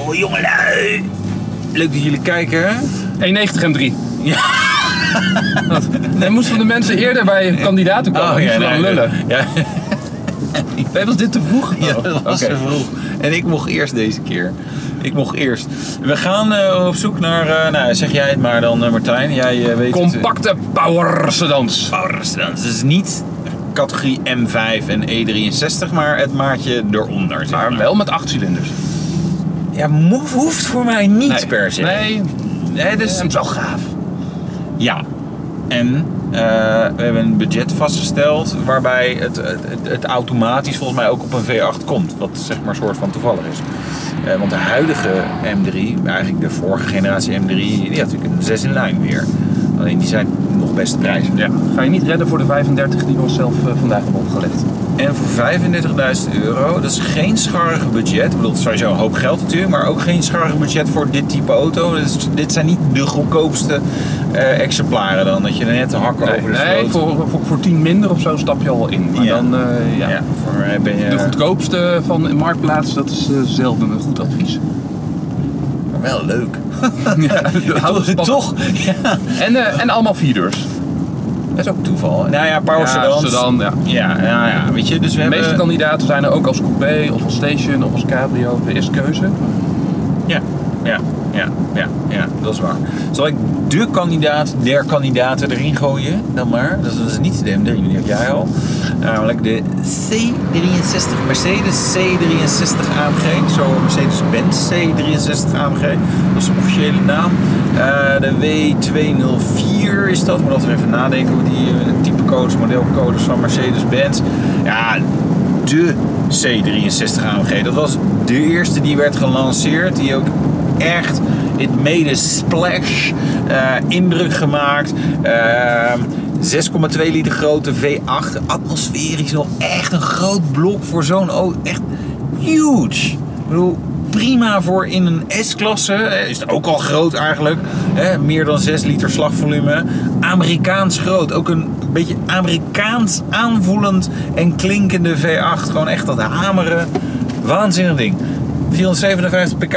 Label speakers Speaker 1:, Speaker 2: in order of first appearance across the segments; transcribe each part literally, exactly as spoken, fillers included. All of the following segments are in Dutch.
Speaker 1: Goh, jongelui. Leuk dat jullie kijken.
Speaker 2: één negentig M drie.
Speaker 1: Ja.
Speaker 2: Dan moesten de mensen eerder bij kandidaten komen.
Speaker 1: Oh, ja,
Speaker 2: niet zo lang
Speaker 1: nee,
Speaker 2: lullen.
Speaker 1: Ja.
Speaker 2: Nee, was dit te vroeg?
Speaker 1: Ja, dat was
Speaker 2: Oké.
Speaker 1: te vroeg. En ik mocht eerst deze keer. Ik mocht eerst. We gaan uh, op zoek naar, uh, nou zeg jij het maar dan uh, Martijn. Jij uh, weet
Speaker 2: Compacte
Speaker 1: het, uh,
Speaker 2: power sedans.
Speaker 1: Power sedans. Dus niet categorie M vijf en E drieënzestig, maar het maatje eronder. Zeg maar.
Speaker 2: Maar wel met acht cilinders.
Speaker 1: Ja, mo- hoeft voor mij niet
Speaker 2: Nee.
Speaker 1: per se.
Speaker 2: Nee,
Speaker 1: Nee, dus
Speaker 2: dat is wel gaaf.
Speaker 1: ja. En uh, we hebben een budget vastgesteld waarbij het, het, het, het automatisch volgens mij ook op een V acht komt. Wat zeg maar een soort van toevallig is. Uh, want de huidige M drie, eigenlijk de vorige generatie M drie, die had natuurlijk een zes in lijn weer. Alleen die zijn nog best prijzig.
Speaker 2: Ja. Ga je niet redden voor de vijfendertig die we onszelf uh, vandaag hebben opgelegd.
Speaker 1: En voor vijfendertigduizend euro, dat is geen scharrig budget. Ik bedoel, het is sowieso een hoop geld natuurlijk, maar ook geen scharrig budget voor dit type auto. Dus dit zijn niet de goedkoopste uh, exemplaren dan, dat je er net de hakken
Speaker 2: Nee,
Speaker 1: over de
Speaker 2: nee
Speaker 1: sloot.
Speaker 2: voor, voor, voor tien minder of zo stap je al wel in. Maar
Speaker 1: Ja.
Speaker 2: dan, uh, ja.
Speaker 1: Ja, voor, uh, ben je,
Speaker 2: De goedkoopste van de marktplaats, dat is uh, zelden een goed advies.
Speaker 1: Maar wel leuk.
Speaker 2: Ja, hou het spannend.
Speaker 1: Toch? Ja.
Speaker 2: En, uh, en allemaal vierdeurs.
Speaker 1: Dat is ook toeval. Nou ja, power
Speaker 2: Ja,
Speaker 1: sedans.
Speaker 2: sedan, ja.
Speaker 1: Ja, ja, ja, weet je, dus we
Speaker 2: De
Speaker 1: hebben...
Speaker 2: meeste kandidaten zijn er ook als coupé of als station of als cabrio. De eerste keuze.
Speaker 1: Ja, ja, ja, ja, ja, dat is waar. Zal ik de kandidaat der kandidaten erin gooien dan maar? Dat is, dat is niet de M drie, die heb jij al. Namelijk de C drieënzestig, Mercedes C drieënzestig A M G. Zo Mercedes-Benz C drieënzestig A M G. Dat is de officiële naam. Uh, de W tweehonderdvier is dat. Moet altijd even nadenken over die uh, typecodes, modelcodes van Mercedes-Benz. Ja, de C drieënzestig A M G. Dat was de eerste die werd gelanceerd. Die ook echt, it made a splash, uh, indruk gemaakt. Uh, zes komma twee liter grote V acht. Atmosferisch nog echt een groot blok voor zo'n auto. Echt huge. Ik bedoel, prima voor in een S-klasse. Is het ook al groot eigenlijk. Hè? Meer dan zes liter slagvolume. Amerikaans groot. Ook een beetje Amerikaans aanvoelend en klinkende V acht. Gewoon echt dat hameren. Waanzinnig ding. vierhonderdzevenenvijftig pk,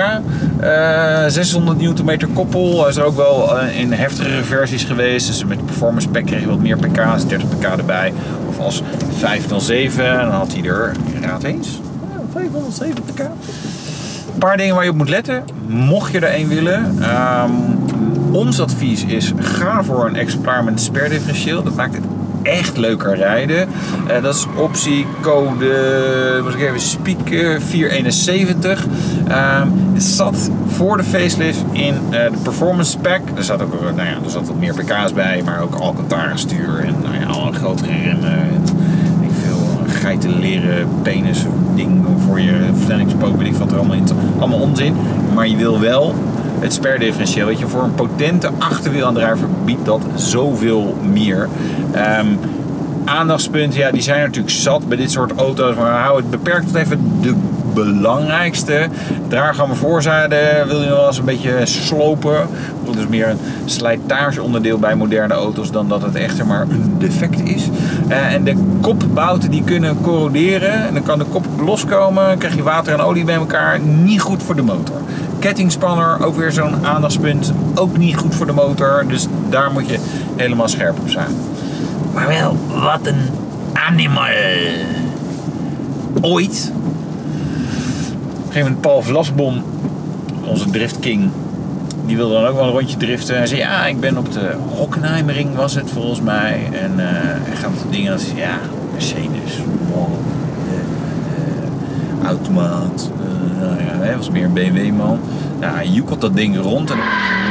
Speaker 1: uh, zeshonderd newtonmeter koppel. Hij is er ook wel uh, in heftigere versies geweest. Dus met de performance pack kreeg je wat meer pk's, dertig pk erbij. Of als vijfhonderdzeven, dan had hij er, raad eens, vijfhonderdzeven pk. Een paar dingen waar je op moet letten, mocht je er een willen. Um, ons advies is, ga voor een exemplaar met een sperdifferentieel. Dat maakt het echt leuker rijden. Uh, dat is optiecode, moet ik even spieken, vierhonderdeenenzeventig. Uh, het zat voor de facelift in uh, de performance pack. Er zat ook, nou ja, er zat wat meer pk's bij, maar ook Alcantara stuur en nou ja, al grotere remmen. En, ik veel geitenleren penis ding voor je versnellingspook, weet ik wat er allemaal in. Allemaal onzin. Maar je wil wel het sperdifferentieel, weet je, voor een potente achterwielaandrijver biedt dat zoveel meer. Um, aandachtspunten, ja, die zijn natuurlijk zat bij dit soort auto's, maar hou het beperkt tot even de belangrijkste. Draargamma voorzijde wil je nog wel eens een beetje slopen. Dat is meer een slijtageonderdeel bij moderne auto's dan dat het echt maar een defect is. Uh, en de kopbouten die kunnen corroderen en dan kan de kop loskomen, dan krijg je water en olie bij elkaar, niet goed voor de motor. Kettingspanner, ook weer zo'n aandachtspunt, ook niet goed voor de motor, dus daar moet je helemaal scherp op zijn. Maar wel, wat een animal. Ooit, op een gegeven moment Paul Vlasbom, onze driftking, die wilde dan ook wel een rondje driften. Hij zei, ja, ik ben op de Hockenheimring was het volgens mij. En uh, hij gaat op de dingen en zei, ja, Mercedes, wow, uh, uh, automaat. Uh, nou ja, hij was meer een B M W-man. Nou, hij joekelt dat ding rond en...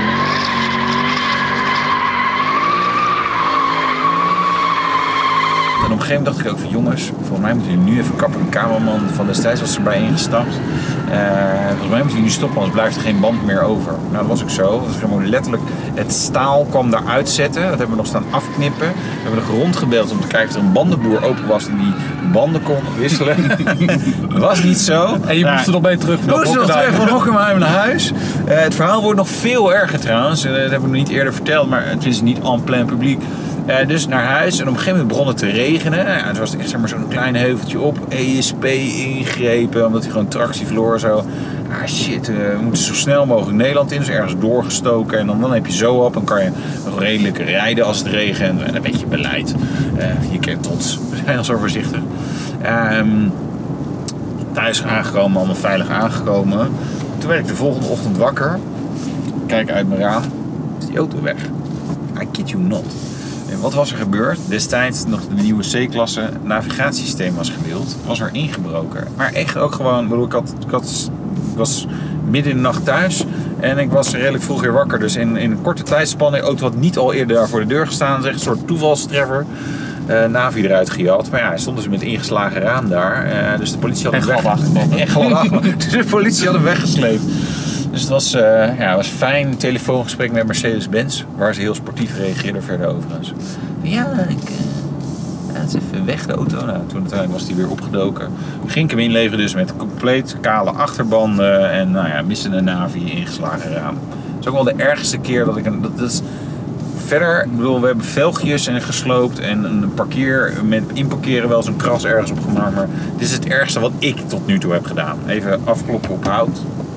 Speaker 1: En op een gegeven moment dacht ik ook van jongens, volgens mij moeten jullie nu even kappen. Een cameraman van destijds was erbij ingestapt. Uh, volgens mij moeten jullie nu stoppen, anders blijft er geen band meer over. Nou, dat was ook zo. Dus gewoon letterlijk het staal kwam daar uitzetten. Dat hebben we nog staan afknippen. We hebben nog rondgebeld om te kijken of er een bandenboer open was die die banden kon wisselen. Dat was niet zo.
Speaker 2: En je
Speaker 1: nou,
Speaker 2: moest er nog mee terug.
Speaker 1: we moesten nog terug van Hockenheim naar huis. Uh, het verhaal wordt nog veel erger trouwens. Uh, dat hebben we nog niet eerder verteld, maar het is niet en plein publiek. Uh, dus naar huis en op een gegeven moment begon het te regenen. Ja, het was echt zeg maar, zo'n klein heuveltje op. E S P ingrepen omdat hij gewoon tractie verloor. Zo. ah shit, uh, we moeten zo snel mogelijk Nederland in. Dus ergens doorgestoken. En dan, dan heb je zo op en kan je nog redelijk rijden als het regent. En een beetje beleid. Uh, je kent ons. We zijn al zo voorzichtig. Um, thuis aangekomen, allemaal veilig aangekomen. Toen werd ik de volgende ochtend wakker. Kijk uit mijn raam. Is die auto weg? I kid you not. En wat was er gebeurd? Destijds nog de nieuwe C-klasse navigatiesysteem was gedeeld. Was er ingebroken. Maar echt ook gewoon, bedoel, ik, had, ik, had, ik was midden in de nacht thuis. En ik was redelijk vroeg weer wakker. Dus in, in een korte tijdspanne, de auto had niet al eerder daar voor de deur gestaan. Dat is echt een soort toevalstreffer. Uh, Navi eruit gejat. Maar ja, hij stond dus met ingeslagen raam daar. Uh, dus de politie had hem weg... Echt glad achter. Dus de politie had hem weggesleept. Dus het was, uh, ja, het was een fijn telefoongesprek met Mercedes-Benz. Waar ze heel sportief reageerden verder overigens. Ja, ik... Uh, ja, het is even weg de auto. Nou, toen uiteindelijk was hij weer opgedoken. Ging ik hem inleveren dus met compleet kale achterbanden. En nou ja, missende Navi, ingeslagen raam. Het is ook wel de ergste keer dat ik... een dat, dat is, Verder, ik bedoel, we hebben velgjes en gesloopt en een parkeer, met inparkeren wel eens een kras ergens op gemaakt. Maar dit is het ergste wat ik tot nu toe heb gedaan. Even afkloppen op hout.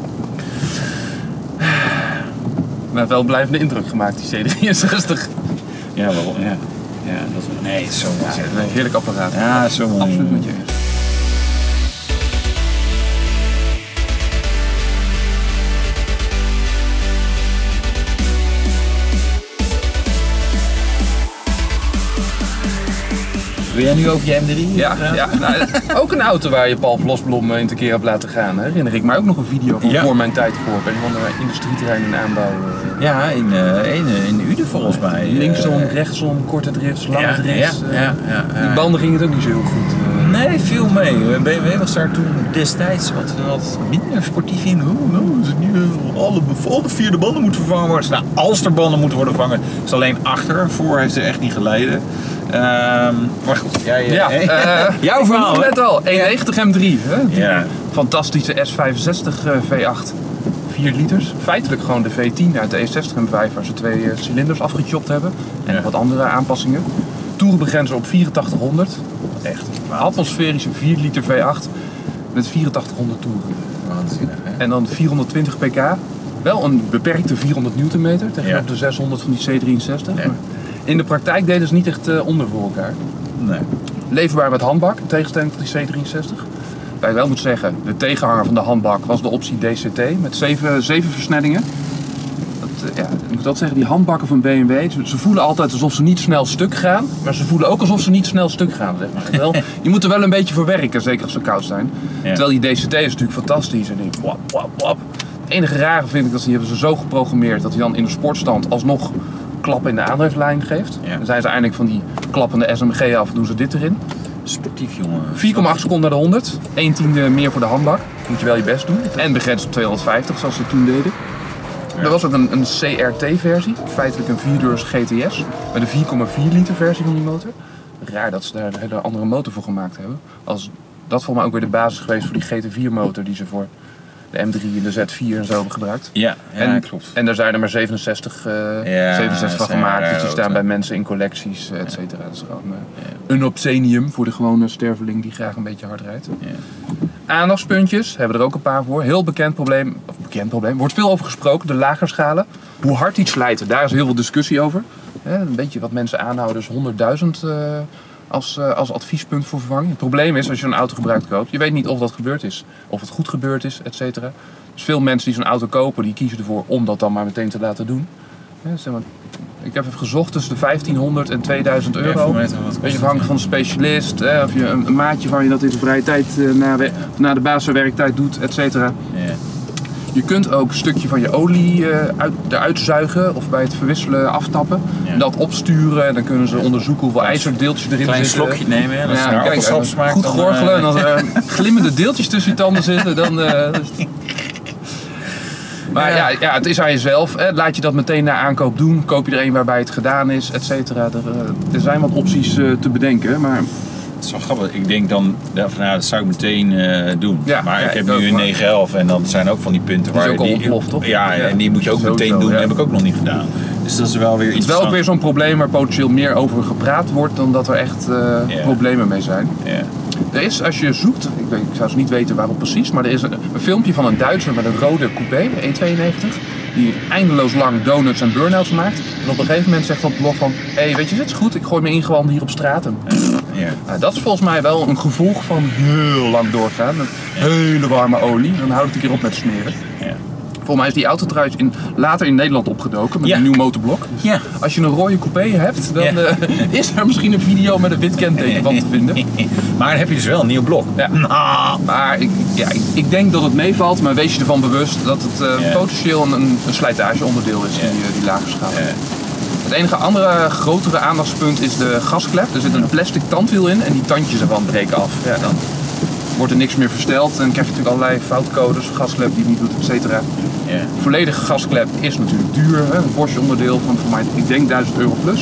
Speaker 2: Maar wel blijvende indruk gemaakt, die C drieënzestig.
Speaker 1: Ja, waarom? Ja. Ja, dat is, nee, het is zo mooi.
Speaker 2: Ja, een heerlijk apparaat.
Speaker 1: Ja, zo mooi.
Speaker 2: Absoluut met je eens.
Speaker 1: Wil jij nu over je M drie?
Speaker 2: Ja, ja nou, ook een auto waar je Paul Vlosblom in een keer hebt laten gaan. Hè? Herinner ik mij ook nog een video van ja. voor mijn tijd voor. Bij een andere industrieterrein in aanbouw.
Speaker 1: Ja, in, uh, in, in Uden volgens mij.
Speaker 2: Linksom, rechtsom, korte drifts, lange
Speaker 1: ja,
Speaker 2: drifts.
Speaker 1: Ja, ja, ja, ja.
Speaker 2: Die banden gingen het ook niet zo heel goed. Uh.
Speaker 1: Nee, viel mee. B M W was daar toen destijds wat, wat minder sportief in. Oh, nou, is het niet, uh, alle, alle vier de banden moeten vervangen worden. Nou, als er banden moeten worden vervangen, is alleen achter. Voor heeft er echt niet geleden. Um, maar goed, jij,
Speaker 2: ja, uh, jouw verhaal net al, eenennegentig M drie, hè?
Speaker 1: Ja.
Speaker 2: Fantastische S vijfenzestig uh, V acht, vier liters. Feitelijk gewoon de V tien uit de E zestig M vijf waar ze twee uh, cilinders afgechopt hebben en ja. wat andere aanpassingen. Toerenbegrenzer op vierentachtighonderd, echt atmosferische vier liter V acht met vierentachtighonderd toeren.
Speaker 1: Waanzinnig, hè?
Speaker 2: En dan vierhonderdtwintig pk, wel een beperkte vierhonderd newtonmeter tegenover ja. de zeshonderd van die C drieënzestig. Ja. In de praktijk deden ze niet echt uh, onder voor elkaar.
Speaker 1: Nee.
Speaker 2: Leverbaar met handbak, in tegenstelling tot die C drieënzestig. Waar je wel moet zeggen, de tegenhanger van de handbak was de optie D C T met zeven, zeven versnellingen. Dat, uh, ja, ik moet dat zeggen, die handbakken van B M W, ze, ze voelen altijd alsof ze niet snel stuk gaan. Maar ze voelen ook alsof ze niet snel stuk gaan, zeg maar. Wel, je moet er wel een beetje voor werken, zeker als ze koud zijn. Ja. Terwijl die D C T is natuurlijk fantastisch. En die wap, wap, wap. Het enige rare vind ik dat die hebben ze zo geprogrammeerd dat hij dan in de sportstand alsnog klap in de aandrijflijn geeft. Ja. Dan zijn ze eindelijk van die klappende S M G af, doen ze dit erin.
Speaker 1: Sportief, jongen.
Speaker 2: vier komma acht seconden naar de honderd. één tiende meer voor de handbak. Moet je wel je best doen. En begrensd op tweehonderdvijftig, zoals ze toen deden. Ja. Er was ook een, een C R T-versie. Feitelijk een vierdeurs G T S. Met een vier komma vier liter versie van die motor. Raar dat ze daar een hele andere motor voor gemaakt hebben. Als, dat volgens mij ook weer de basis geweest voor die G T vier motor die ze voor de M drie en de Z vier en zo hebben gebruikt.
Speaker 1: Ja, ja
Speaker 2: en,
Speaker 1: klopt.
Speaker 2: En daar zijn er maar zevenenzestig, uh,
Speaker 1: ja,
Speaker 2: zevenenzestig van gemaakt. Dus die staan bij mensen in collecties, et cetera. Dat is gewoon uh, een obscenium voor de gewone sterveling die graag een beetje hard rijdt. Ja. Aandachtspuntjes hebben er ook een paar voor. Heel bekend probleem, of bekend probleem, wordt veel over gesproken, de lagerschalen. Hoe hard iets slijten, daar is heel veel discussie over. Ja, een beetje wat mensen aanhouden is honderdduizend uh, als, uh, als adviespunt voor vervanging. Het probleem is als je een auto gebruikt koopt, je weet niet of dat gebeurd is, of het goed gebeurd is, et cetera. Dus veel mensen die zo'n auto kopen, die kiezen ervoor om dat dan maar meteen te laten doen. Ja, zeg maar, ik heb even gezocht tussen de vijftienhonderd en tweeduizend euro. Een beetje afhankelijk van de specialist, hè, of je een, een maatje van je dat in de vrije tijd uh, na, we, na de basiswerktijd doet, et cetera.
Speaker 1: Ja.
Speaker 2: Je kunt ook een stukje van je olie uh, uit, eruit zuigen of bij het verwisselen aftappen. Ja. Dat opsturen en dan kunnen ze onderzoeken hoeveel ijzerdeeltjes erin
Speaker 1: klein
Speaker 2: zitten.
Speaker 1: Een klein slokje nemen, hè?
Speaker 2: Ja, kijk, uh, smaakt, goed gorgelen uh... en als er glimmende deeltjes tussen je tanden zitten, dan... Uh, Maar ja. Ja, ja, het is aan jezelf. Hè. Laat je dat meteen na aankoop doen. Koop je er een waarbij het gedaan is, et cetera. Er, er zijn wat opties uh, te bedenken, maar...
Speaker 1: Het is wel grappig. Ik denk dan, ja, van, nou, dat zou ik meteen uh, doen.
Speaker 2: Ja,
Speaker 1: maar
Speaker 2: ja,
Speaker 1: ik heb
Speaker 2: ik
Speaker 1: nu een
Speaker 2: maar...
Speaker 1: negen elf en dan zijn ook van die punten
Speaker 2: die
Speaker 1: waar...
Speaker 2: Is ook
Speaker 1: die
Speaker 2: ontploft, toch?
Speaker 1: Ja, ja, en die moet je ook
Speaker 2: Sowieso,
Speaker 1: meteen doen.
Speaker 2: Ja.
Speaker 1: Dat heb ik ook nog niet gedaan. Dus dat is wel weer iets.
Speaker 2: Het is wel ook weer zo'n probleem waar potentieel meer over gepraat wordt dan dat er echt uh, yeah. problemen mee zijn.
Speaker 1: Yeah.
Speaker 2: Er is, als je zoekt, ik, weet, ik zou dus niet weten waarom precies, maar er is een, een filmpje van een Duitser met een rode coupé, één tweeënnegentig, die eindeloos lang donuts en burn-outs maakt. En op een gegeven moment zegt dat blog van, hé, hey, weet je, dit is goed, ik gooi mijn ingewanden hier op straat. En,
Speaker 1: Ja.
Speaker 2: nou, dat is volgens mij wel een gevolg van heel lang doorgaan, met hele warme olie. Dan houd ik een keer op met smeren.
Speaker 1: Ja.
Speaker 2: Volgens mij is die auto trouwens in, later in Nederland opgedoken met
Speaker 1: Ja.
Speaker 2: een nieuw motorblok. Dus
Speaker 1: Ja.
Speaker 2: als je een rode coupé hebt, dan
Speaker 1: Ja.
Speaker 2: uh, is er misschien een video met een wit kenteken van te vinden.
Speaker 1: Maar dan heb je dus wel een nieuw blok.
Speaker 2: Ja.
Speaker 1: Nou.
Speaker 2: Maar ik, ja, ik, ik denk dat het meevalt, maar wees je ervan bewust dat het uh,
Speaker 1: Ja.
Speaker 2: potentieel een, een slijtageonderdeel is,
Speaker 1: Ja.
Speaker 2: die, uh, die lage schaal.
Speaker 1: Ja.
Speaker 2: Het enige andere grotere aandachtspunt is de gasklep. Er zit een plastic tandwiel in en die tandjes ervan breken af. Ja, dan wordt er niks meer versteld en krijg je natuurlijk allerlei foutcodes, gasklep die het niet doet, et cetera.
Speaker 1: Ja.
Speaker 2: Volledige gasklep is natuurlijk duur, hè? Een Bosch onderdeel van voor mij, ik denk duizend euro plus.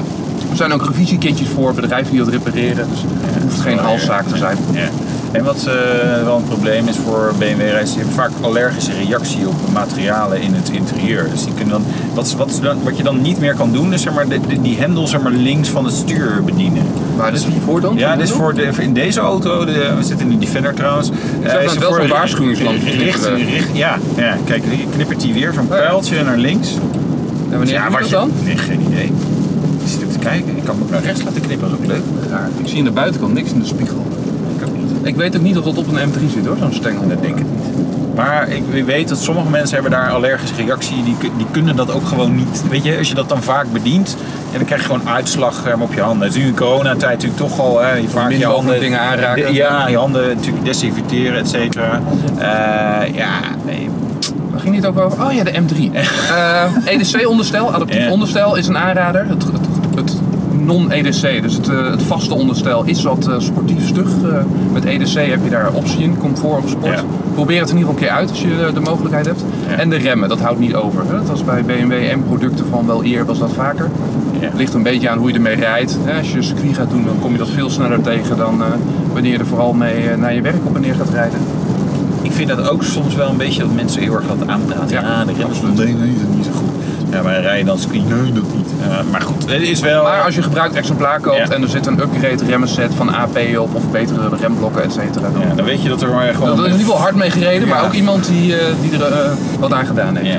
Speaker 2: Er zijn ook revisiekitjes voor bedrijven die dat repareren, dus het hoeft geen halszaak te zijn.
Speaker 1: Ja. En wat uh, wel een probleem is voor B M W-rijders, die hebben vaak allergische reactie op materialen in het interieur. Dus die kunnen dan, wat, wat, wat je dan niet meer kan doen, is zeg maar, de, de, die hendel zeg maar, links van het stuur bedienen.
Speaker 2: Maar dit is hiervoor dan?
Speaker 1: Ja, dit is voor de, in deze auto, de, we zitten in de Defender trouwens.
Speaker 2: Ik zag dan wel zo'n waarschuwingslamp.
Speaker 1: Richt, richt, ja, ja, kijk, hier knippert hij weer, zo'n pijltje naar links.
Speaker 2: En wanneer
Speaker 1: Ja,
Speaker 2: doe je
Speaker 1: wat
Speaker 2: dat
Speaker 1: je,
Speaker 2: dan?
Speaker 1: nee, geen idee. Ik zit ook te kijken, ik kan hem ook naar rechts laten knippen, dat is ook leuk.
Speaker 2: Raar. Ik zie in de buitenkant niks in de spiegel.
Speaker 1: Ik ook niet.
Speaker 2: Ik weet ook niet of dat op een M drie zit hoor, zo'n stengel.
Speaker 1: Dat denk ik niet. Maar ik weet dat sommige mensen hebben daar allergische reactie, die, die kunnen dat ook gewoon niet. Weet je, als je dat dan vaak bedient, ja, dan krijg je gewoon uitslag um, op je handen. Het is nu in coronatijd natuurlijk toch al, hè, je vaak je handen,
Speaker 2: dingen aanraken.
Speaker 1: De, ja, je handen natuurlijk desinfecteren, et cetera. Uh, ja, nee.
Speaker 2: Waar ging het ook over? Oh ja, de M drie. uh, E D C-onderstel, adaptief
Speaker 1: Ja.
Speaker 2: onderstel is een aanrader. Het, het, het non-E D C, dus het, uh, het vaste onderstel is wat uh, sportief stug. Uh, met E D C heb je daar optie in, comfort of sport.
Speaker 1: Ja.
Speaker 2: Probeer het in ieder geval een keer uit als je uh, de mogelijkheid hebt.
Speaker 1: Ja.
Speaker 2: En de remmen, dat houdt niet over. Hè? Dat was bij B M W M-producten van wel eer, was dat vaker.
Speaker 1: Ja.
Speaker 2: Het ligt een beetje aan hoe je ermee rijdt. Hè? Als je een circuit gaat doen, dan kom je dat veel sneller tegen dan uh, wanneer je er vooral mee uh, naar je werk op en neer gaat rijden.
Speaker 1: Ik vind dat ook soms wel een beetje dat mensen heel erg wat aanpraten. Ja,
Speaker 2: Ja,
Speaker 1: de remmen
Speaker 2: absoluut.
Speaker 1: nee, nee, dat is niet zo goed. Ja, maar rijden dan screen, nee, dat niet. Uh, maar goed, het is wel...
Speaker 2: Maar als je gebruikt exemplaar koopt
Speaker 1: Ja.
Speaker 2: en er zit een upgrade remmenset van A P op of betere remblokken, et cetera. Dan,
Speaker 1: Ja, dan weet je dat er maar gewoon...
Speaker 2: dat is in ieder geval hard mee gereden,
Speaker 1: Ja.
Speaker 2: maar ook iemand die, uh, die er uh, wat aan gedaan heeft.
Speaker 1: Ja.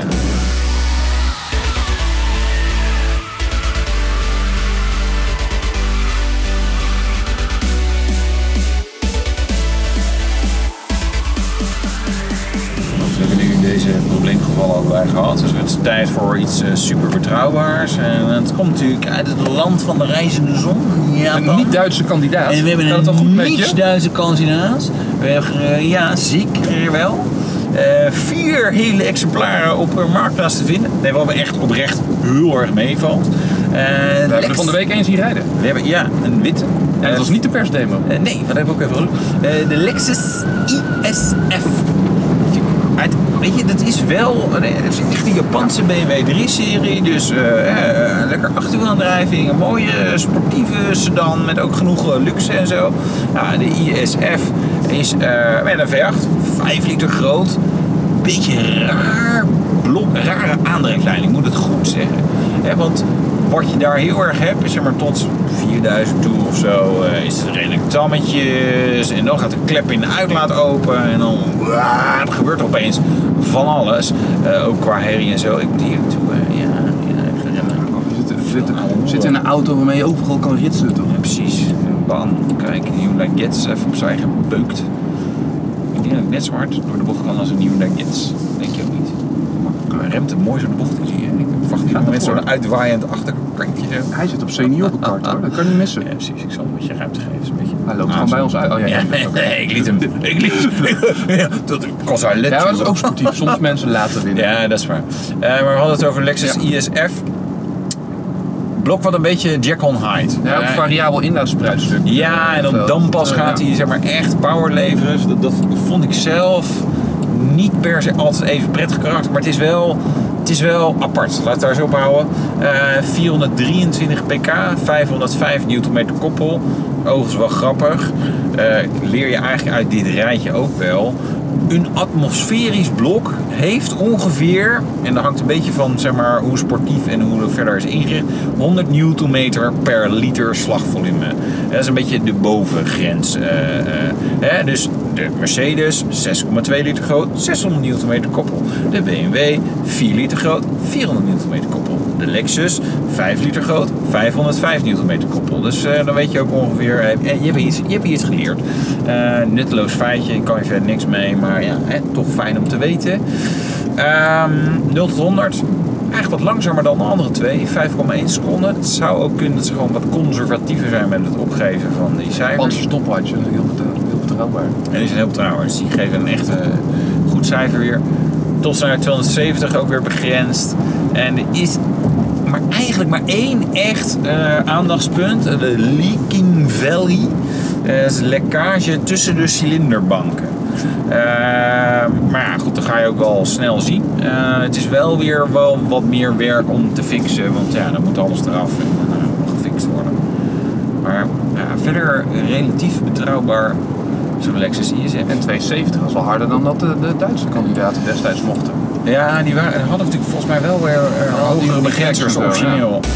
Speaker 1: We hebben nu deze probleemgevallen al bij gehad, dus het is tijd voor iets uh, super betrouwbaars. En het komt natuurlijk uit het land van de reizende zon, Japan.
Speaker 2: Een niet-Duitse kandidaat.
Speaker 1: En we hebben
Speaker 2: Gaat het al goed
Speaker 1: een
Speaker 2: met je?
Speaker 1: niet-Duitse kandidaat. We hebben, uh, ja, zeker wel. Uh, vier hele exemplaren op uh, Marktplaats te vinden. Nee, wat me echt oprecht heel erg meevalt. Uh,
Speaker 2: We hebben er van de week eens zien rijden.
Speaker 1: We hebben, ja, een witte.
Speaker 2: En dat was niet de persdemo.
Speaker 1: Uh, nee, dat heb ik ook even gelukt. Uh, de Lexus I S F. Uit, weet je, dat is wel nee, het is echt een Japanse B M W drie serie. Dus uh, uh, lekker achterwielaandrijving, een mooie sportieve sedan met ook genoeg uh, luxe en zo. Nou, de I S F is uh, met een V acht, vijf liter groot. Beetje raar blok, rare aandrijflijn, ik moet het goed zeggen. Ja, want wat je daar heel erg hebt, is zeg maar tot vierduizend toe of zo, uh, is het redelijk tammetjes. En dan gaat de klep in de uitlaat open en dan waaah, er gebeurt er opeens van alles. Uh, ook qua herrie en zo. Ik moet hier naartoe, uh, ja, ja, even remmen.
Speaker 2: We zitten, we zitten, we zitten in een auto waarmee je overal kan ritsen, toch?
Speaker 1: Ja, precies. Bam, kijk, de Hyundai Getz even opzij gebeukt. Ik denk dat ik net zo hard door de bocht kan als een Hyundai Getz. Denk je ook niet? Maar hij remt hem mooi zo de bocht in, zie je. Ik verwacht die met zo'n uitwaaiend achterkantje.
Speaker 2: Hij zit op seniorenkart hoor, dat kan je niet missen.
Speaker 1: Ja, precies. Ik zal een beetje ruimte geven. Is een beetje...
Speaker 2: Hij loopt gewoon bij ons uit. Oh ja, ja.
Speaker 1: Ja, nee, nee, ik liet hem. Ik liet ja, dat kost haar let.
Speaker 2: Ja, maar dat is ook sportief. Soms mensen laten winnen.
Speaker 1: Ja, dat is waar. Uh, maar we hadden het over Lexus
Speaker 2: Ja.
Speaker 1: I S F. Blok wat een beetje Jack on Height.
Speaker 2: Ja, ook
Speaker 1: Uh,
Speaker 2: variabel inlaatspruitstuk.
Speaker 1: Ja, en dan, dan pas gaat hij zeg maar echt power leveren. Dat, dat vond ik zelf niet per se altijd even prettig karakter, maar het is wel, het is wel apart. Laat het daar zo op houden. Uh, vierhonderddrieëntwintig pk, vijfhonderdvijf newtonmeter koppel. Overigens wel grappig. Uh, leer je eigenlijk uit dit rijtje ook wel. Een atmosferisch blok heeft ongeveer, en dat hangt een beetje van zeg maar, hoe sportief en hoe het verder is ingericht, honderd newtonmeter per liter slagvolume. Dat is een beetje de bovengrens. Uh, uh, hè? Dus de Mercedes, zes komma twee liter groot, zeshonderd newtonmeter koppel. De B M W, vier liter groot, vierhonderd newtonmeter koppel. De Lexus, vijf liter groot, vijfhonderdvijf newtonmeter koppel. Dus uh, dan weet je ook ongeveer, uh, je, hebt iets, je hebt iets geleerd. Uh, nutteloos feitje, ik kan je verder niks mee, maar ja, hè, toch fijn om te weten. Um, nul tot honderd, eigenlijk wat langzamer dan de andere twee, vijf komma één seconden. Het zou ook kunnen dat ze gewoon wat conservatiever zijn met het opgeven van die cijfers.
Speaker 2: Japanse stopwatch, dat is heel, heel betrouwbaar.
Speaker 1: En die zijn heel betrouwbaar, dus die geven een echt uh, goed cijfer weer. Topsnelheid tweehonderdzeventig, ook weer begrensd. En er is maar eigenlijk maar één echt uh, aandachtspunt, de leaking valley. Uh, dat is lekkage tussen de cilinderbanken. Uh, maar ja, goed, dat ga je ook wel snel zien. Uh, het is wel weer wel wat meer werk om te fixen, want ja, dan moet alles eraf en uh, gefixt worden. Maar ja, verder relatief betrouwbaar zo'n Lexus I S M.
Speaker 2: En tweehonderdzeventig was wel harder dan dat de, de Duitse kandidaten destijds mochten.
Speaker 1: Ja, die waren, hadden natuurlijk volgens mij wel weer uh,
Speaker 2: oh,
Speaker 1: hogere begrenzers origineel. Ja.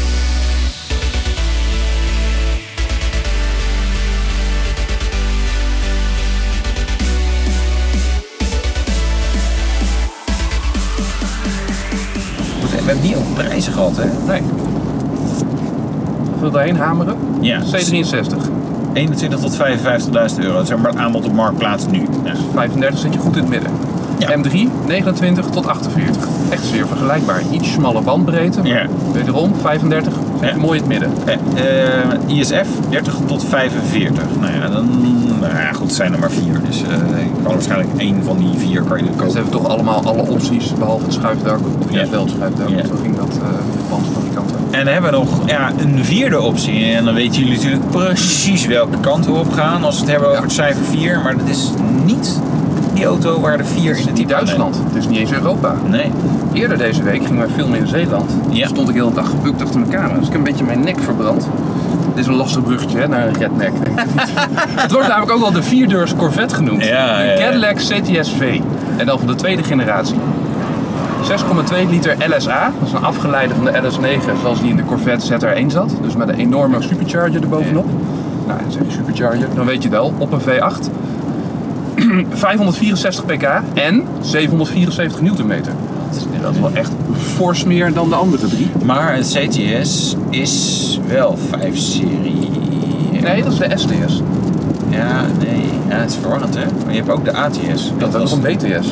Speaker 1: We hebben niet over prijzen gehad, hè?
Speaker 2: Nee. Wil daarheen hameren?
Speaker 1: Ja.
Speaker 2: C drieënzestig.
Speaker 1: eenentwintig tot vijfenvijftigduizend euro. Dat is maar het aanbod op marktplaats nu. Ja.
Speaker 2: vijfendertig zit je goed in het midden. Ja. M drie, negenentwintig tot achtenveertig. Echt zeer vergelijkbaar. Iets smalle bandbreedte.
Speaker 1: Ja.
Speaker 2: Wederom, vijfendertig, zit je ja. mooi in het midden.
Speaker 1: Ja. Uh, I S F, dertig tot vijfenveertig. Nou ja, dan, nou ja, goed, het zijn er maar vier. Dus uh, ik kan waarschijnlijk één van die vier kan je kopen.
Speaker 2: Ze hebben toch allemaal alle opties, behalve het schuifdak. Of juist ja. wel het schuifdak. Ja. Zo ging dat uh, Japanse fabrikanten.
Speaker 1: En dan hebben we nog ja, een vierde optie. En dan weten jullie natuurlijk precies welke kant we op gaan. Als we het hebben over ja. het cijfer vier. Maar dat is niet die auto waar de vier in het
Speaker 2: in Duitsland. Het is niet eens Europa.
Speaker 1: Nee.
Speaker 2: Eerder deze week gingen wij filmen in Zeeland. Ja. Stond ik de hele dag gebukt achter mijn camera. Dus ik heb een beetje mijn nek verbrand. Dit is een lastig bruggetje hè, naar een redneck. Het wordt namelijk ook wel de vierdeurs Corvette genoemd.
Speaker 1: Ja,
Speaker 2: de
Speaker 1: ja, ja.
Speaker 2: Cadillac C T S V. En dan van de tweede generatie. zes komma twee liter L S A. Dat is een afgeleide van de L S negen zoals die in de Corvette Z R één zat. Dus met een enorme supercharger erbovenop. Ja. Nou, dan zeg je supercharger. Dan weet je het wel. Op een V acht. vijfhonderdvierenzestig pk en zevenhonderdvierenzeventig newtonmeter. Dat is wel echt fors meer dan de andere drie.
Speaker 1: Maar een C T S is wel vijf serie.
Speaker 2: Nee, dat is de S T S.
Speaker 1: Ja, nee. Ja, het is verwarrend, hè? Maar je hebt ook de A T S.
Speaker 2: Dat, dat is een B T S.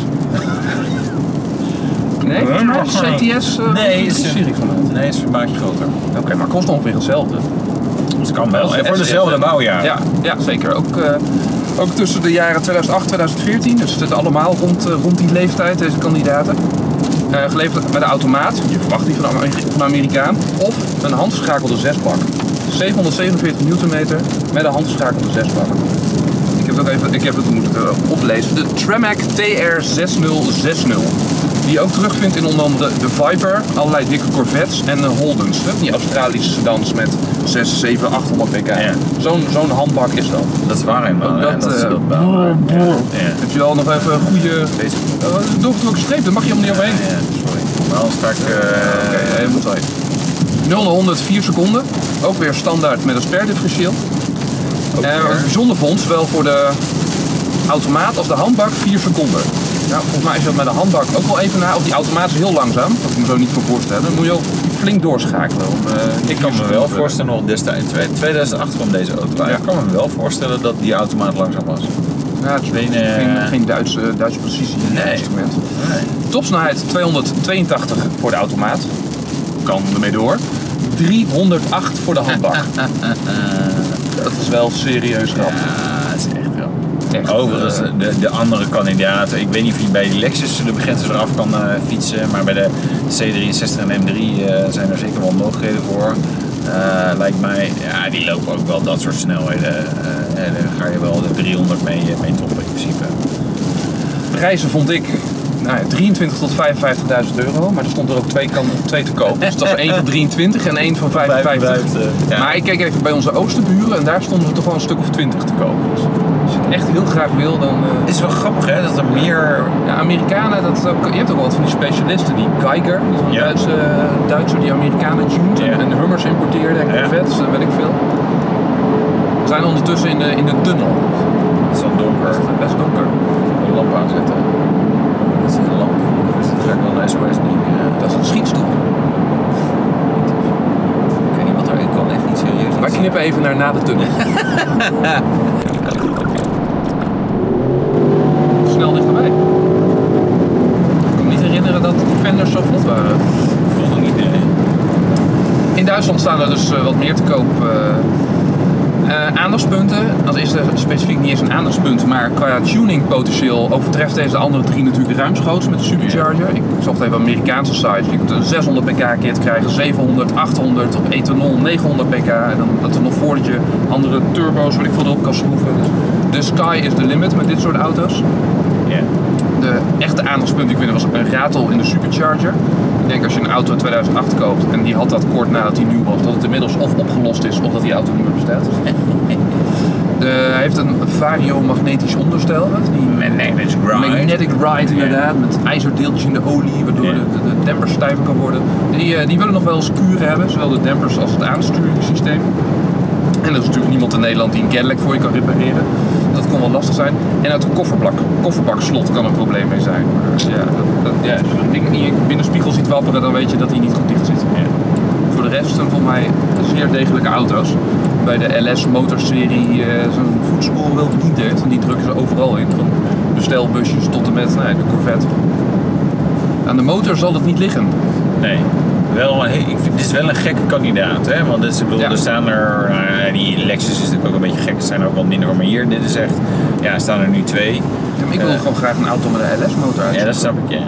Speaker 2: Nee, volgens mij is de C T S uh,
Speaker 1: nee,
Speaker 2: is een serie van het.
Speaker 1: Nee, het is een maatje groter.
Speaker 2: Oké, okay, maar kost ongeveer hetzelfde.
Speaker 1: Dus het kan wel. En voor dezelfde bouwjaar.
Speaker 2: Ja, ja, zeker. Ook, uh, ook tussen de jaren tweeduizend acht en tweeduizend veertien. Dus het zitten allemaal rond, uh, rond die leeftijd, deze kandidaten. Uh, geleverd met een automaat, je verwacht die van een Amerikaan. Of een handgeschakelde zesbak. zevenhonderdzevenenveertig newtonmeter met een handgeschakelde zesbak. Ik heb het even, ik heb het moeten uh, oplezen. De Tremec T R zes nul zes nul. Die je ook terugvindt in onder andere de Viper, allerlei dikke Corvettes en de Holdens. Die Australische sedans met zes, zeven, achthonderd pk. Ja. Zo'n zo'n handbak is dat.
Speaker 1: Dat is waar helemaal.
Speaker 2: Dat, dat, uh,
Speaker 1: dat uh,
Speaker 2: ja. Ja. Heb je wel nog even een goede... Uh, doorgetrokken streep, daar mag je helemaal niet overheen.
Speaker 1: Ja, ja, sorry. Maar anders sta ik... Uh,
Speaker 2: Oké, even sorry. nul naar honderd vier seconden. Ook weer standaard met een sperdifferentieel. Uh, een bijzonder vond, zowel voor de automaat als de handbak vier seconden. Nou, volgens mij is dat met de handbak ook wel even na. Of die automaat is heel langzaam, wat ik me zo niet kan voorstellen. Dan moet je ook flink doorschakelen. Om, uh,
Speaker 1: ik kan me wel voorstellen, nog destijds, tweeduizend acht kwam deze auto. Ja. Ik kan me wel voorstellen dat die automaat langzaam was.
Speaker 2: Ja, het is geen, uh, geen, geen Duitse, Duitse precisie in het
Speaker 1: nee.
Speaker 2: instrument.
Speaker 1: Nee.
Speaker 2: Topsnelheid tweehonderdtweeëntachtig voor de automaat. Kan ermee door. driehonderdacht voor de handbak. Dat is wel serieus grap.
Speaker 1: Ja, dat is echt wel.
Speaker 2: Echt,
Speaker 1: overigens, uh, de, de andere kandidaten, ik weet niet of je bij die Lexus de begrenzers eraf kan uh, fietsen, maar bij de C drieënzestig en M drie uh, zijn er zeker wel mogelijkheden voor. Uh, lijkt mij, ja, die lopen ook wel dat soort snelheden. Uh, en dan ga je wel de driehonderd mee, mee toppen in principe.
Speaker 2: Prijzen vond ik nou ja, drieëntwintig tot vijfenvijftigduizend euro, maar er stond er ook twee, kan, twee te kopen. Dus dat is één van drieëntwintig en één van vijfenvijftig. Ja. Maar ik keek even bij onze oosterburen en daar stonden er toch wel een stuk of twintig te kopen. Dus er zit echt heel graag wil, dan... Uh...
Speaker 1: Het is wel grappig hè, dat er meer...
Speaker 2: Ja, Amerikanen, dat ook, je hebt ook wel wat van die specialisten, die Geiger, dat is een ja. Duitse, uh, Duitser die Amerikanen tuned ja. en, en Hummers importeerde en Corvettes, ja. weet ik veel. We zijn ondertussen in de, in de tunnel.
Speaker 1: Het is wel donker.
Speaker 2: Het is best donker.
Speaker 1: Een lamp aanzetten. Dat is een lamp. Dus dat ga ik wel een S O S ding. Uh...
Speaker 2: Dat is een schietstoel.
Speaker 1: Ik weet niet wat er, ik kan echt niet serieus.
Speaker 2: Wij knippen even naar na de tunnel. Snel dichterbij. Ik kan me niet herinneren dat die fenders zo vlot waren.
Speaker 1: Voelde niet meer.
Speaker 2: In Duitsland staan er dus uh, wat meer te koop. Uh, Uh, aandachtspunten, dat is er specifiek niet eens een aandachtspunt, maar qua tuningpotentieel overtreft deze andere drie natuurlijk ruimschoots met de Supercharger. Ik zocht even Amerikaanse sites, je kunt een zeshonderd pk kit krijgen, zevenhonderd, achthonderd, op ethanol negenhonderd pk en dan dat er nog voordat je andere turbo's, wat ik veel erop kan schroeven. Dus the sky is the limit met dit soort auto's.
Speaker 1: Yeah.
Speaker 2: De echte aandachtspunt die ik vind was een ratel in de Supercharger. Ik denk als je een auto uit tweeduizend acht koopt en die had dat kort nadat hij nieuw was, dat het inmiddels of opgelost is of dat die auto niet meer bestaat. De, hij heeft een variomagnetisch onderstel. Die
Speaker 1: magnetic ride.
Speaker 2: Magnetic ride inderdaad, met ijzerdeeltjes in de olie waardoor yeah. de, de, de demper stijver kan worden. Die, uh, die willen nog wel eens kuren hebben, zowel de dempers als het aansturingssysteem. En er is natuurlijk niemand in Nederland die een Cadillac voor je kan repareren. Dat kon wel lastig zijn. En uit de kofferbak, kofferbakslot kan een probleem mee zijn. Maar ja, dat, dat, ja, als je een ding niet in de binnenspiegel ziet wapperen, dan weet je dat hij niet goed dicht zit. Ja. Voor de rest zijn volgens mij zeer degelijke auto's. Bij de L S motorserie uh, zo'n voetspoor wel verdiend heeft. Want die drukken ze overal in. Van bestelbusjes tot en met nee, de Corvette. Aan de motor zal het niet liggen.
Speaker 1: Nee. Wel, ik vind, dit is wel een gekke kandidaat, hè? Want dit, bedoel, ja. er staan er, uh, die Lexus is natuurlijk ook een beetje gek, er zijn er ook wel minder, maar hier, dit is echt, ja, er staan er nu twee.
Speaker 2: Ja, maar ik wil uh, gewoon graag een auto met een L S motor uit.
Speaker 1: Ja, dat snap ik, ja.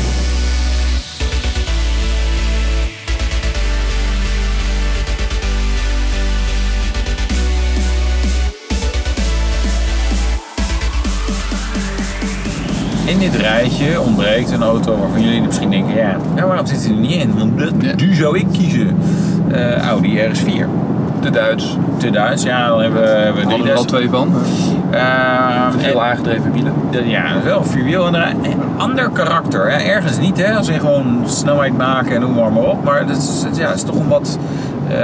Speaker 1: In dit rijtje ontbreekt een auto waarvan jullie misschien denken, ja, nou, waarom zit hij er niet in? Want dat, ja. die zou ik kiezen. Uh, Audi R S vier.
Speaker 2: Te Duits.
Speaker 1: Te Duits, ja, dan hebben we... Hebben
Speaker 2: we er al twee van. Uh, veel aangedreven wielen.
Speaker 1: De, ja, wel vierwiel en een ander karakter. Hè. Ergens niet, hè, als je gewoon snelheid maken en noem maar, maar op. Maar het is, ja, het is toch een wat... Uh,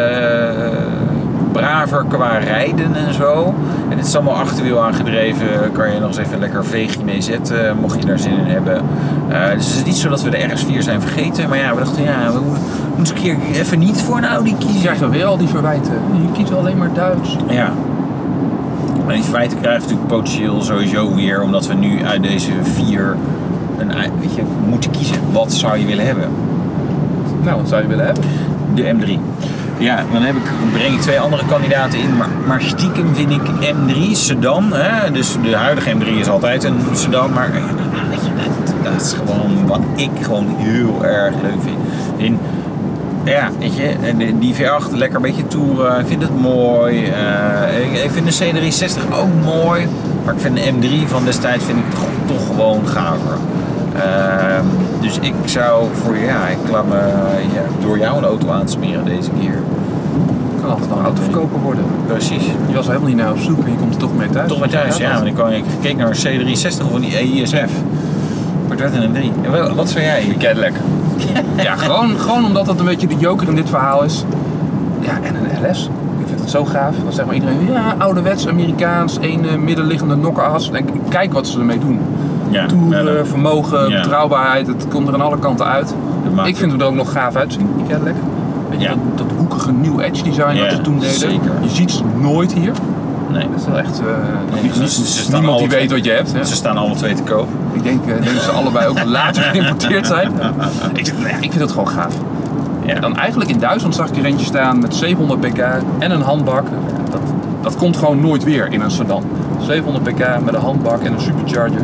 Speaker 1: braver qua rijden en zo. En dit is allemaal achterwiel aangedreven. Kan je nog eens even lekker veegje mee zetten, mocht je daar zin in hebben. Uh, dus het is niet zo dat we de R S vier zijn vergeten. Maar ja, we dachten, ja, we moeten een keer even niet voor een Audi kiezen.
Speaker 2: Je krijgt wel weer al die verwijten. Je kiest alleen maar Duits.
Speaker 1: Ja. Maar die verwijten krijgen we natuurlijk potentieel sowieso weer. Omdat we nu uit deze vier een, weet je, moeten kiezen. Wat zou je willen hebben?
Speaker 2: Nou, wat zou je willen hebben?
Speaker 1: De M drie. Ja, dan heb ik, breng ik twee andere kandidaten in, maar, maar stiekem vind ik M drie sedan, hè? Dus de huidige M drie is altijd een sedan, maar weet je, dat, dat is gewoon wat ik gewoon heel erg leuk vind. In, ja, weet je, die V acht lekker een beetje toeren, ik vind het mooi. Uh, ik, ik vind de C driehonderdzestig ook mooi, maar ik vind de M drie van destijds vind ik toch, toch gewoon gaver. Uh, dus ik zou voor je, ja, ik laat me ja, door jou een auto aansmeren deze keer.
Speaker 2: Kan altijd wel een autoverkoper worden.
Speaker 1: Precies.
Speaker 2: Je was helemaal niet naar op zoek en je komt er toch mee thuis.
Speaker 1: Toch mee thuis, ja. Want ik, kan, ik keek naar een C driehonderdzestig of een I S F. Maar het werd een M drie. En wat, wat zou jij?
Speaker 2: Een Cadillac. Ja, gewoon, gewoon omdat dat een beetje de joker in dit verhaal is. Ja, en een L S. Ik vind het zo gaaf. Dan zegt maar iedereen, ja, ouderwets, Amerikaans, één uh, middenliggende nokkeras. En kijk wat ze ermee doen. Ja, toeren, ja, vermogen, ja. betrouwbaarheid, het komt er aan alle kanten uit. Ik vind het er ook nog gaaf uitzien, die Cadillac. Weet je, ja. dat, dat hoekige New Edge design ja, wat ze toen deden.
Speaker 1: Zeker.
Speaker 2: Je ziet ze nooit hier.
Speaker 1: Nee.
Speaker 2: Dat is wel echt, uh,
Speaker 1: nee,
Speaker 2: niet,
Speaker 1: ze, ze
Speaker 2: niemand die weet wat je hebt. Hè?
Speaker 1: Ze staan alle twee te koop.
Speaker 2: Ik denk, uh, denk dat ze allebei ook later geïmporteerd zijn. ik, nou ja, ik vind het gewoon gaaf. Ja. Dan eigenlijk in Duitsland zag ik er eentje staan met zevenhonderd pk en een handbak. Dat, dat komt gewoon nooit weer in een sedan. zevenhonderd pk met een handbak en een supercharger.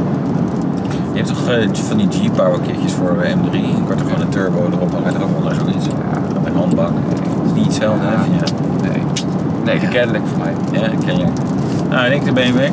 Speaker 1: Je hebt toch uh, van die G-Power kitjes voor M drie. Je kan er gewoon een turbo erop, dan gaat er ook onder zoiets. Ja, met een handbak. Dat is niet hetzelfde. Ja. Ja.
Speaker 2: Nee. Nee, de Cadillac voor mij.
Speaker 1: Ja, de Cadillac. Nou, en ik de B M W.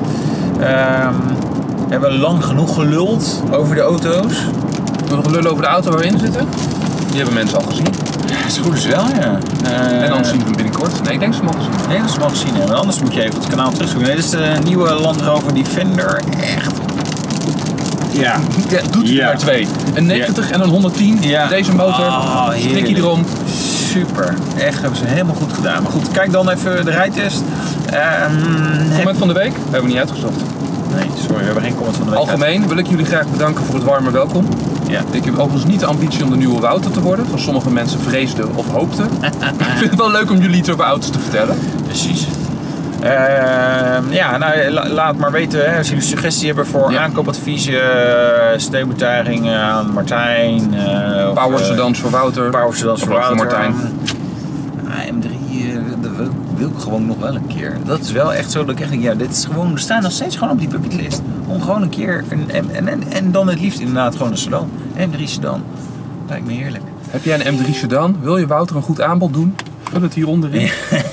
Speaker 1: Um, hebben we lang genoeg geluld over de auto's.
Speaker 2: We nog lullen over de auto waar we in zitten? Die hebben mensen al gezien.
Speaker 1: is goed is wel, ja. Uh,
Speaker 2: en dan zien we hem binnenkort. Nee, ik denk ze mogen zien.
Speaker 1: Nee, dat ze mogen zien. En anders moet je even op het kanaal terugzoeken. Nee, dit is de nieuwe Land Rover Defender. Echt. Ja.
Speaker 2: ja doet ja. er maar twee. Een negentig ja. en een honderdtien. Ja. Deze motor. Oh, Strikkie erom.
Speaker 1: Super. Echt, hebben ze helemaal goed gedaan. Maar goed, kijk dan even de rijtest.
Speaker 2: Um, comment van de week? We hebben we niet uitgezocht.
Speaker 1: Nee, sorry, we hebben geen comment van de week.
Speaker 2: Algemeen wil ik jullie graag bedanken voor het warme welkom.
Speaker 1: Ja.
Speaker 2: Ik heb overigens niet de ambitie om de nieuwe Wouter te worden, zoals sommige mensen vreesden of hoopten. Ik vind het wel leuk om jullie iets over auto's te vertellen.
Speaker 1: Precies. Uh, ja, nou, la, laat maar weten hè, als jullie suggestie hebben voor ja. aankoopadviezen, uh, steunbetuiging aan Martijn. Uh,
Speaker 2: Power sedans voor Wouter.
Speaker 1: Power sedans voor Wouter.
Speaker 2: Martijn.
Speaker 1: Uh, M drie, uh, dat wil, wil ik gewoon nog wel een keer. Dat is wel echt zo dat ik echt denk, ja, dit is gewoon, we staan nog steeds gewoon op die bucketlist. Om gewoon een keer, een, en, en, en, en dan het liefst inderdaad gewoon een sedan. M drie sedan. Lijkt me heerlijk.
Speaker 2: Heb jij een M drie sedan? Wil je Wouter een goed aanbod doen? Vul het hieronder in.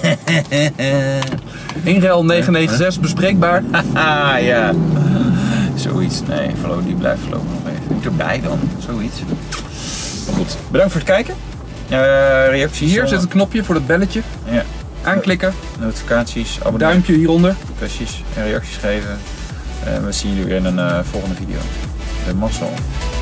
Speaker 2: Inruil negen negen zes bespreekbaar.
Speaker 1: Ja. Zoiets. Nee, voorlopig, die blijft voorlopig nog even. Moet erbij dan. Zoiets. Maar goed. Bedankt voor het kijken. Uh, reacties.
Speaker 2: Hier zit het knopje voor dat belletje.
Speaker 1: Ja.
Speaker 2: Aanklikken.
Speaker 1: Notificaties. Abonneren.
Speaker 2: Duimpje hieronder.
Speaker 1: Precies. En reacties geven. Uh, we zien jullie weer in een uh, volgende video. De mazzel.